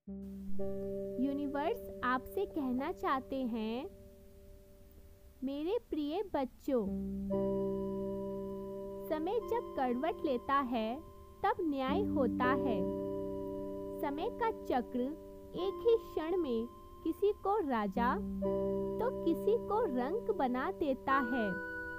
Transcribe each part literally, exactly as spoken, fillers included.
Universe आपसे कहना चाहते हैं, मेरे प्रिय बच्चों, समय जब करवट लेता है तब न्याय होता है। समय का चक्र एक ही क्षण में किसी को राजा तो किसी को रंक बना देता है।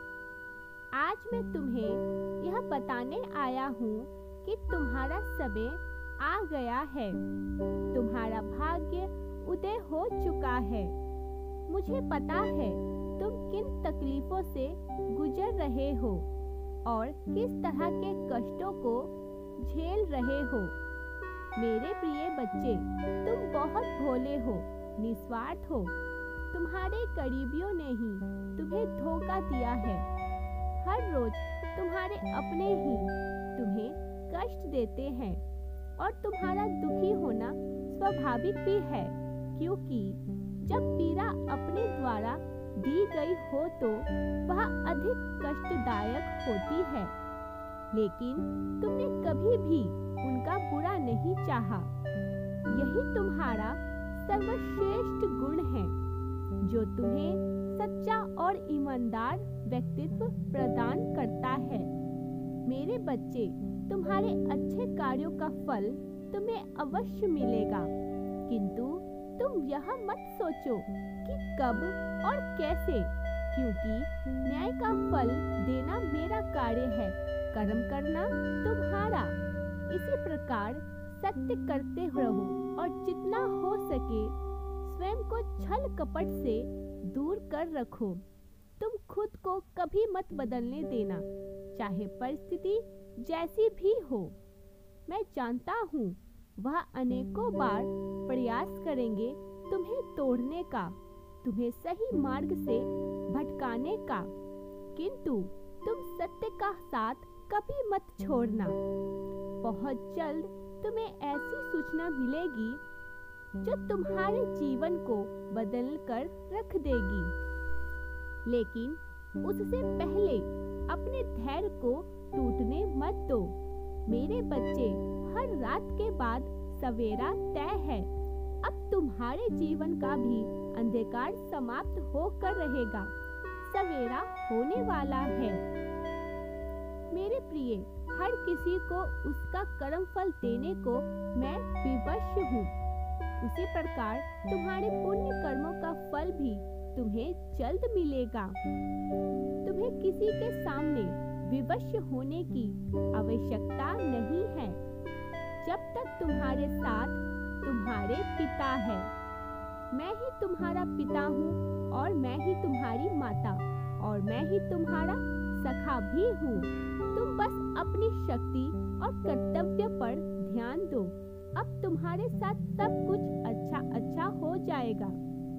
आज मैं तुम्हें यह बताने आया हूँ कि तुम्हारा समय आ गया है, तुम्हारा भाग्य उदय हो चुका है। मुझे पता है तुम किन तकलीफों से गुजर रहे हो और किस तरह के कष्टों को झेल रहे हो। मेरे प्रिय बच्चे, तुम बहुत भोले हो, निस्वार्थ हो। तुम्हारे करीबियों ने ही तुम्हें धोखा दिया है। हर रोज तुम्हारे अपने ही तुम्हें कष्ट देते हैं और तुम्हारा दुखी होना स्वाभाविक भी है, क्योंकि जब पीड़ा अपने द्वारा दी गई हो तो वह अधिक कष्टदायक होती है। लेकिन तुमने कभी भी उनका बुरा नहीं चाहा। यही तुम्हारा सर्वश्रेष्ठ गुण है जो तुम्हें सच्चा और ईमानदार व्यक्तित्व प्रदान करता है। मेरे बच्चे, तुम्हारे अच्छे कार्यों का फल तुम्हें अवश्य मिलेगा, किंतु तुम यह मत सोचो कि कब और कैसे, क्योंकि न्याय का फल देना मेरा कार्य है, कर्म करना तुम्हारा। इसी प्रकार सत्य करते रहो और जितना हो सके स्वयं को छल कपट से दूर कर रखो। तुम खुद को कभी मत बदलने देना, चाहे परिस्थिति जैसी भी हो। मैं जानता हूँ वह अनेकों बार प्रयास करेंगे तुम्हें तोड़ने का, तुम्हें सही मार्ग से भटकाने का, किंतु तुम सत्य का साथ कभी मत छोड़ना। बहुत जल्द तुम्हें ऐसी सूचना मिलेगी जो तुम्हारे जीवन को बदल कर रख देगी। लेकिन उससे पहले अपने धैर्य को टूटने मत दो। मेरे बच्चे, हर रात के बाद सवेरा तय है। अब तुम्हारे जीवन का भी अंधकार समाप्त होकर रहेगा, सवेरा होने वाला है। मेरे प्रिय, हर किसी को उसका कर्म फल देने को मैं विवश हूँ। उसी प्रकार तुम्हारे पुण्य कर्मों का फल भी तुम्हें जल्द मिलेगा। तुम्हें किसी के सामने विवश होने की आवश्यकता नहीं है, जब तक तुम्हारे साथ तुम्हारे पिता है। मैं ही तुम्हारा पिता हूँ और मैं ही तुम्हारी माता और मैं ही तुम्हारा सखा भी हूँ। तुम बस अपनी शक्ति और कर्तव्य पर ध्यान दो। अब तुम्हारे साथ सब कुछ अच्छा अच्छा हो जाएगा।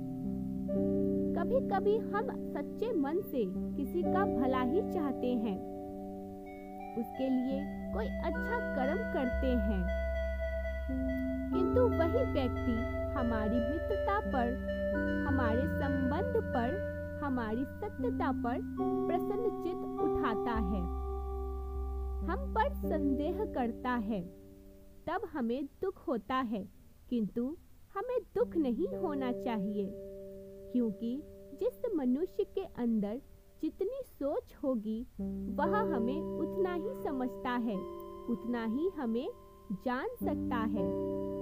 कभी कभी हम सच्चे मन से किसी का भला ही चाहते हैं, उसके लिए कोई अच्छा कर्म करते हैं, किंतु वही व्यक्ति हमारी मित्रता पर, हमारे संबंध पर, हमारी सत्यता पर प्रसन्नचित्त उठाता है, हम पर संदेह करता है, तब हमें दुख होता है। किंतु हमें दुख नहीं होना चाहिए, क्योंकि जिस मनुष्य के अंदर जितनी सोच होगी वह हमें उतना ही समझता है, उतना ही हमें जान सकता है।